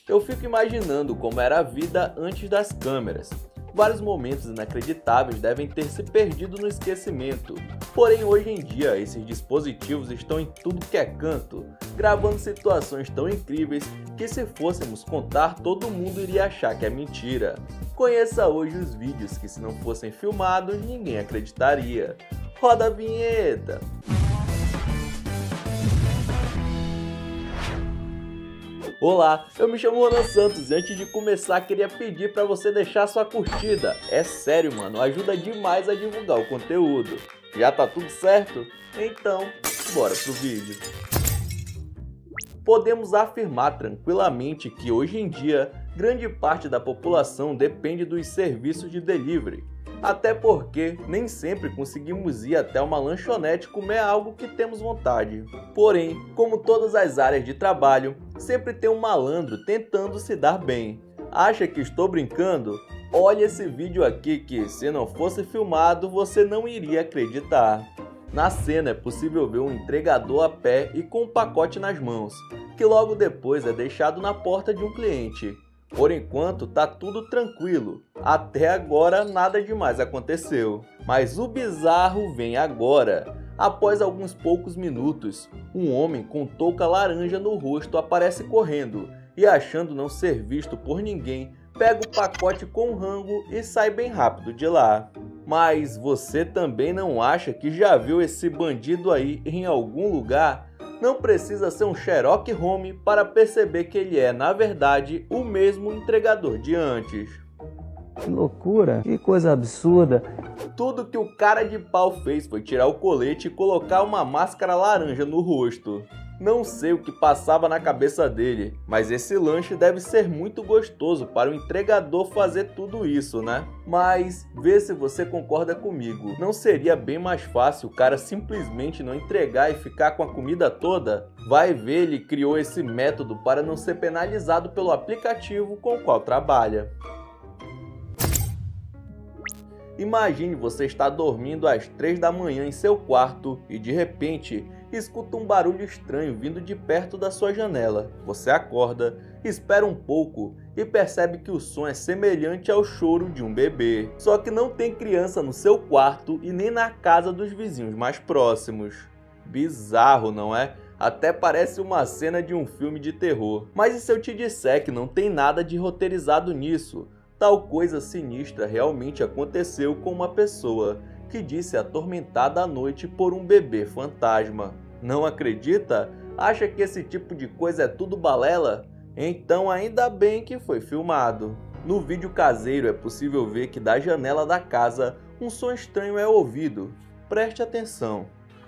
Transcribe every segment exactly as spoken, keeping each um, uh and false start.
Eu fico imaginando como era a vida antes das câmeras. Vários momentos inacreditáveis devem ter se perdido no esquecimento. Porém, hoje em dia, esses dispositivos estão em tudo que é canto, gravando situações tão incríveis que, se fôssemos contar, todo mundo iria achar que é mentira. Conheça hoje os vídeos que, se não fossem filmados, ninguém acreditaria. Roda a vinheta! Olá, eu me chamo Ronan Santos e antes de começar queria pedir para você deixar sua curtida. É sério, mano, ajuda demais a divulgar o conteúdo. Já tá tudo certo? Então, bora pro vídeo. Podemos afirmar tranquilamente que hoje em dia, grande parte da população depende dos serviços de delivery. Até porque nem sempre conseguimos ir até uma lanchonete comer algo que temos vontade. Porém, como todas as áreas de trabalho, sempre tem um malandro tentando se dar bem. Acha que estou brincando? Olha esse vídeo aqui que, se não fosse filmado, você não iria acreditar. Na cena é possível ver um entregador a pé e com um pacote nas mãos, que logo depois é deixado na porta de um cliente. Por enquanto tá tudo tranquilo, até agora nada demais aconteceu. Mas o bizarro vem agora. Após alguns poucos minutos, um homem com touca laranja no rosto aparece correndo e, achando não ser visto por ninguém, pega o pacote com o rango e sai bem rápido de lá. Mas você também não acha que já viu esse bandido aí em algum lugar? Não precisa ser um Sherlock Holmes para perceber que ele é, na verdade, o mesmo entregador de antes. Que loucura, que coisa absurda. Tudo que o cara de pau fez foi tirar o colete e colocar uma máscara laranja no rosto. Não sei o que passava na cabeça dele, mas esse lanche deve ser muito gostoso para o entregador fazer tudo isso, né? Mas vê se você concorda comigo. Não seria bem mais fácil o cara simplesmente não entregar e ficar com a comida toda? Vai ver, ele criou esse método para não ser penalizado pelo aplicativo com o qual trabalha. Imagine você estar dormindo às três da manhã em seu quarto e de repente escuta um barulho estranho vindo de perto da sua janela. Você acorda, espera um pouco e percebe que o som é semelhante ao choro de um bebê. Só que não tem criança no seu quarto e nem na casa dos vizinhos mais próximos. Bizarro, não é? Até parece uma cena de um filme de terror. Mas e se eu te disser que não tem nada de roteirizado nisso? Tal coisa sinistra realmente aconteceu com uma pessoa que disse atormentada à noite por um bebê fantasma. Não acredita? Acha que esse tipo de coisa é tudo balela? Então ainda bem que foi filmado. No vídeo caseiro é possível ver que da janela da casa um som estranho é ouvido. Preste atenção.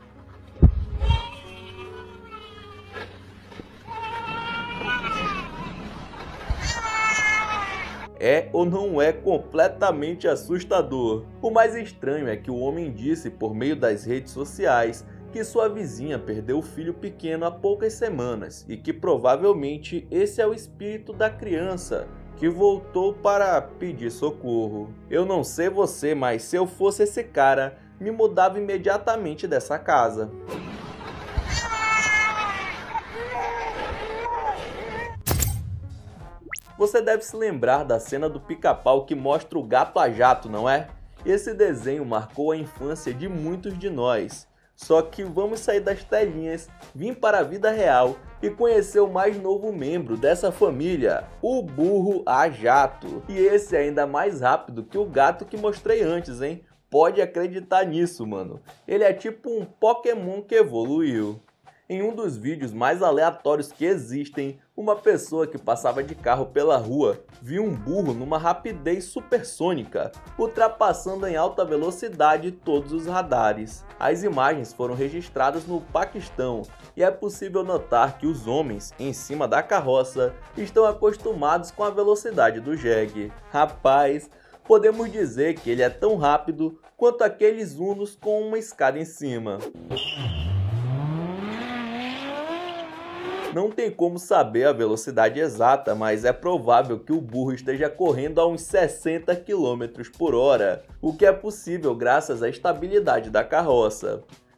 É ou não é completamente assustador? O mais estranho é que o homem disse por meio das redes sociais que sua vizinha perdeu o filho pequeno há poucas semanas e que provavelmente esse é o espírito da criança que voltou para pedir socorro. Eu não sei você, mas se eu fosse esse cara, me mudava imediatamente dessa casa. Você deve se lembrar da cena do Pica-Pau que mostra o gato a jato, não é? Esse desenho marcou a infância de muitos de nós. Só que vamos sair das telinhas, vir para a vida real e conhecer o mais novo membro dessa família, o burro a jato. E esse é ainda mais rápido que o gato que mostrei antes, hein? Pode acreditar nisso, mano. Ele é tipo um Pokémon que evoluiu. Em um dos vídeos mais aleatórios que existem, uma pessoa que passava de carro pela rua viu um burro numa rapidez supersônica, ultrapassando em alta velocidade todos os radares. As imagens foram registradas no Paquistão e é possível notar que os homens em cima da carroça estão acostumados com a velocidade do jegue. Rapaz, podemos dizer que ele é tão rápido quanto aqueles Unos com uma escada em cima. Não tem como saber a velocidade exata, mas é provável que o burro esteja correndo a uns sessenta quilômetros por hora, o que é possível graças à estabilidade da carroça.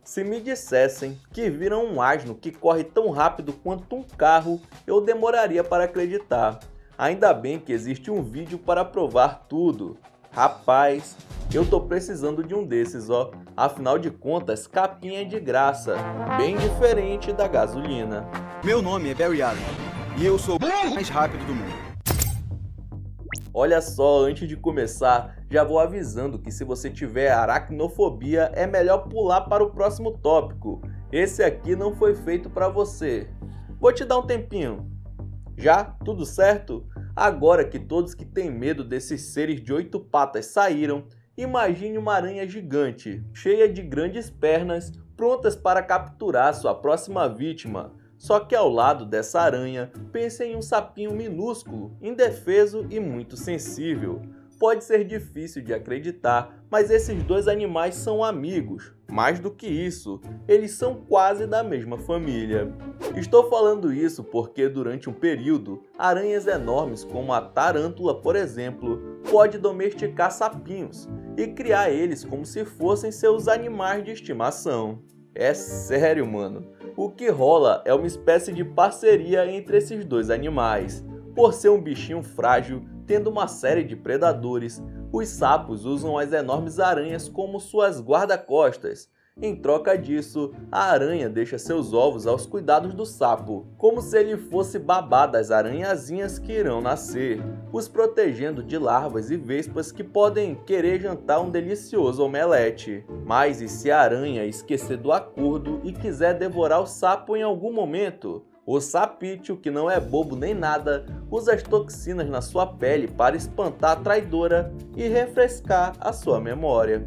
Se me dissessem que viram um asno que corre tão rápido quanto um carro, eu demoraria para acreditar. Ainda bem que existe um vídeo para provar tudo. Rapaz, eu tô precisando de um desses, ó. Afinal de contas, capinha é de graça, bem diferente da gasolina. Meu nome é Barry Allen e eu sou o mais rápido do mundo. Olha só, antes de começar, já vou avisando que se você tiver aracnofobia, é melhor pular para o próximo tópico. Esse aqui não foi feito para você. Vou te dar um tempinho. Já? Tudo certo? Agora que todos que têm medo desses seres de oito patas saíram, imagine uma aranha gigante, cheia de grandes pernas, prontas para capturar sua próxima vítima. Só que ao lado dessa aranha, pense em um sapinho minúsculo, indefeso e muito sensível. Pode ser difícil de acreditar, mas esses dois animais são amigos. Mais do que isso, eles são quase da mesma família. Estou falando isso porque durante um período, aranhas enormes como a tarântula, por exemplo, pode domesticar sapinhos e criar eles como se fossem seus animais de estimação. É sério, mano. O que rola é uma espécie de parceria entre esses dois animais. Por ser um bichinho frágil, tendo uma série de predadores, os sapos usam as enormes aranhas como suas guarda-costas. Em troca disso, a aranha deixa seus ovos aos cuidados do sapo, como se ele fosse babá das aranhazinhas que irão nascer, os protegendo de larvas e vespas que podem querer jantar um delicioso omelete. Mas e se a aranha esquecer do acordo e quiser devorar o sapo em algum momento? O sapítio, que não é bobo nem nada, usa as toxinas na sua pele para espantar a traidora e refrescar a sua memória.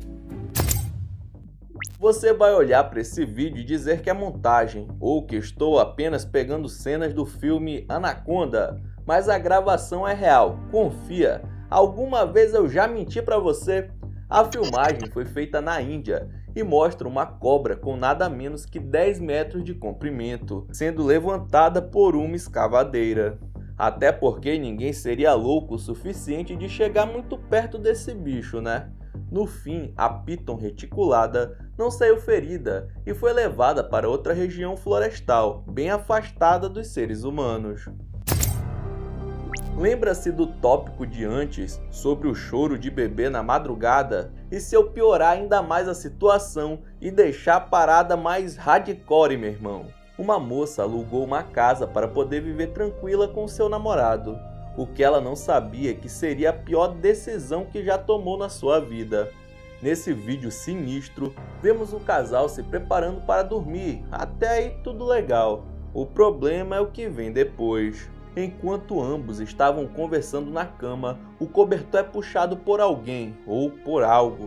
Você vai olhar para esse vídeo e dizer que é montagem, ou que estou apenas pegando cenas do filme Anaconda, mas a gravação é real, confia. Alguma vez eu já menti para você? A filmagem foi feita na Índia e mostra uma cobra com nada menos que dez metros de comprimento, sendo levantada por uma escavadeira. Até porque ninguém seria louco o suficiente de chegar muito perto desse bicho, né? No fim, a piton reticulada não saiu ferida e foi levada para outra região florestal, bem afastada dos seres humanos. Lembra-se do tópico de antes sobre o choro de bebê na madrugada? E se eu piorar ainda mais a situação e deixar a parada mais hardcore, meu irmão? Uma moça alugou uma casa para poder viver tranquila com seu namorado. O que ela não sabia é que seria a pior decisão que já tomou na sua vida. Nesse vídeo sinistro, vemos o casal se preparando para dormir, até aí tudo legal. O problema é o que vem depois. Enquanto ambos estavam conversando na cama, o cobertor é puxado por alguém ou por algo.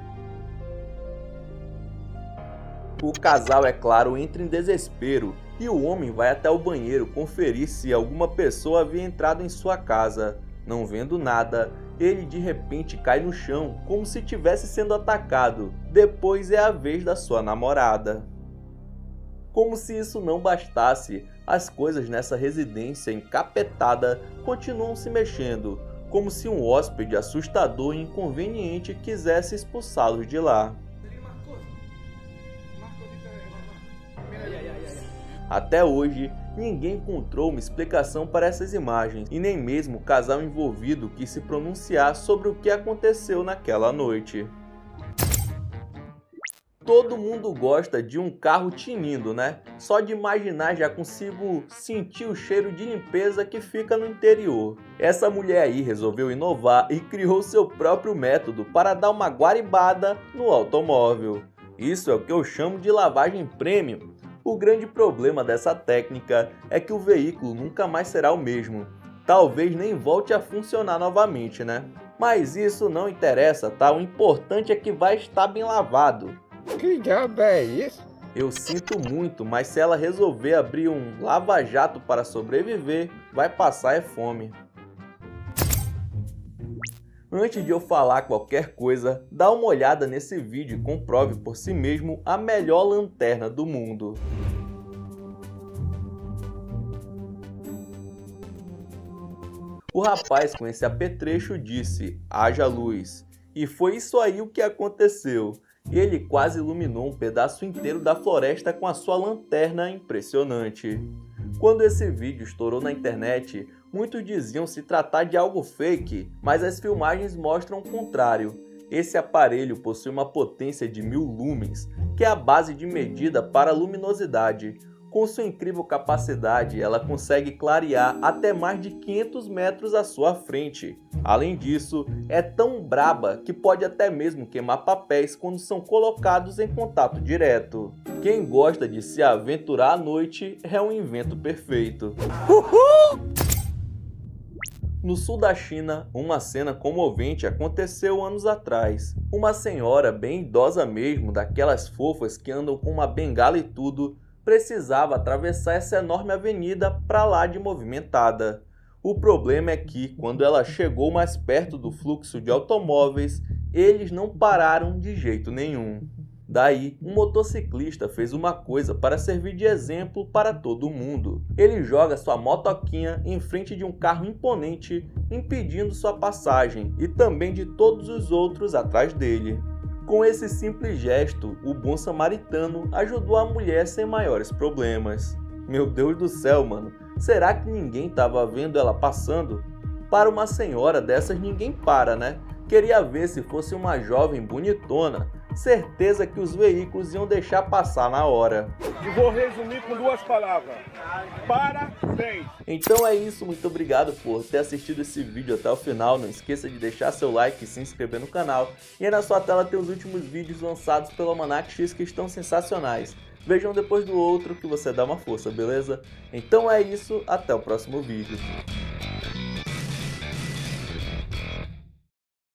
O casal, é claro, entra em desespero e o homem vai até o banheiro conferir se alguma pessoa havia entrado em sua casa. Não vendo nada, ele de repente cai no chão como se estivesse sendo atacado. Depois é a vez da sua namorada. Como se isso não bastasse, as coisas nessa residência encapetada continuam se mexendo, como se um hóspede assustador e inconveniente quisesse expulsá-los de lá. Até hoje, ninguém encontrou uma explicação para essas imagens, e nem mesmo o casal envolvido quis se pronunciar sobre o que aconteceu naquela noite. Todo mundo gosta de um carro tinindo, né? Só de imaginar já consigo sentir o cheiro de limpeza que fica no interior. Essa mulher aí resolveu inovar e criou seu próprio método para dar uma guaribada no automóvel. Isso é o que eu chamo de lavagem premium. O grande problema dessa técnica é que o veículo nunca mais será o mesmo. Talvez nem volte a funcionar novamente, né? Mas isso não interessa, tá? O importante é que vai estar bem lavado. Que diabo é isso? Eu sinto muito, mas se ela resolver abrir um lava-jato para sobreviver, vai passar é fome. Antes de eu falar qualquer coisa, dá uma olhada nesse vídeo e comprove por si mesmo a melhor lanterna do mundo. O rapaz com esse apetrecho disse, haja luz. E foi isso aí o que aconteceu. e ele quase iluminou um pedaço inteiro da floresta com a sua lanterna impressionante. Quando esse vídeo estourou na internet, muitos diziam se tratar de algo fake, mas as filmagens mostram o contrário. Esse aparelho possui uma potência de mil lumens, que é a base de medida para a luminosidade. Com sua incrível capacidade, ela consegue clarear até mais de quinhentos metros à sua frente. Além disso, é tão braba que pode até mesmo queimar papéis quando são colocados em contato direto. Quem gosta de se aventurar à noite é um invento perfeito. Uhul! No sul da China, uma cena comovente aconteceu anos atrás. Uma senhora bem idosa mesmo, daquelas fofas que andam com uma bengala e tudo, precisava atravessar essa enorme avenida para lá de movimentada. O problema é que, quando ela chegou mais perto do fluxo de automóveis, eles não pararam de jeito nenhum. Daí, um motociclista fez uma coisa para servir de exemplo para todo mundo. Ele joga sua motoquinha em frente de um carro imponente, impedindo sua passagem e também de todos os outros atrás dele. Com esse simples gesto, o bom samaritano ajudou a mulher sem maiores problemas. Meu Deus do céu, mano, será que ninguém estava vendo ela passando? Para uma senhora dessas ninguém para, né? Queria ver se fosse uma jovem bonitona, certeza que os veículos iam deixar passar na hora. E vou resumir com duas palavras: parabéns! Então é isso, muito obrigado por ter assistido esse vídeo até o final. Não esqueça de deixar seu like e se inscrever no canal. E aí na sua tela tem os últimos vídeos lançados pelo Almanac X que estão sensacionais. Vejam depois do outro que você dá uma força, beleza? Então é isso, até o próximo vídeo.